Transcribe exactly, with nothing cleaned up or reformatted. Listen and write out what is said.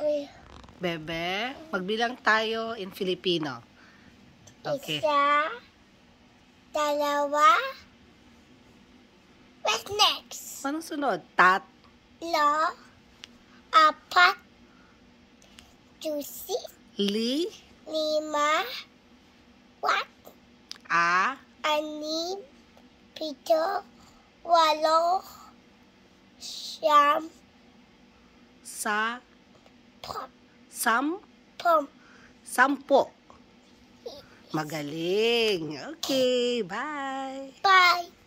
Bebe, magbilang tayo in Filipino. Okay. Isa, dalawa, what's next? Anong sunod? Tat. Lo, apat, juicy, Li. lima, what? A. Anim, pito, walo, siyam, Sa. pom, Sam. pom. Sampo. Magaling. Okay, bye. Bye.